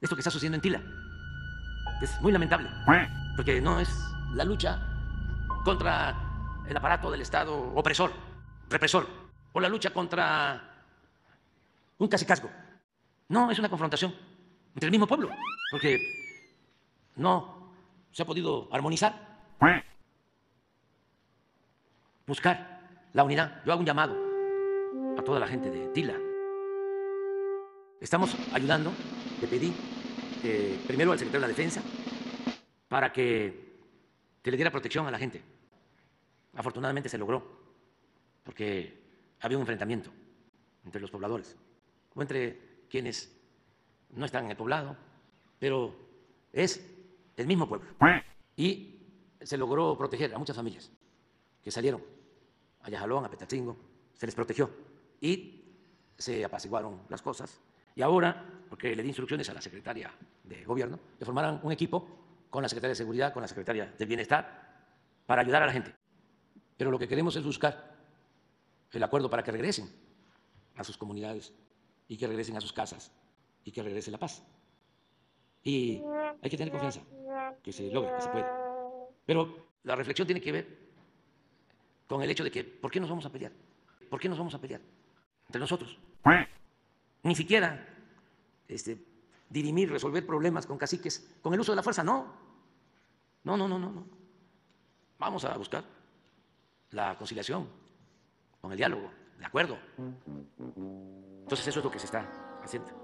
esto que está sucediendo en Tila. Es muy lamentable, porque no es la lucha contra el aparato del Estado opresor, represor, o la lucha contra un cacicazgo. No, es una confrontación entre el mismo pueblo, porque no se ha podido armonizar, buscar la unidad. Yo hago un llamado a toda la gente de Tila. Estamos ayudando, le pedí primero al secretario de la Defensa para que le diera protección a la gente. Afortunadamente se logró, porque había un enfrentamiento entre los pobladores, o entre quienes no están en el poblado, pero es el mismo pueblo. Y se logró proteger a muchas familias que salieron a Yajalón, a Petatzingo, se les protegió y se apaciguaron las cosas. Y ahora, porque le di instrucciones a la secretaria de Gobierno, que formaran un equipo con la secretaria de Seguridad, con la secretaria de Bienestar, para ayudar a la gente. Pero lo que queremos es buscar el acuerdo para que regresen a sus comunidades y que regresen a sus casas y que regrese la paz. Y hay que tener confianza que se logra, que se puede. Pero la reflexión tiene que ver con el hecho de que ¿por qué nos vamos a pelear? ¿Por qué nos vamos a pelear entre nosotros? Ni siquiera dirimir, resolver problemas con caciques, con el uso de la fuerza, no. No. Vamos a buscar la conciliación, con el diálogo, el acuerdo. Entonces eso es lo que se está haciendo.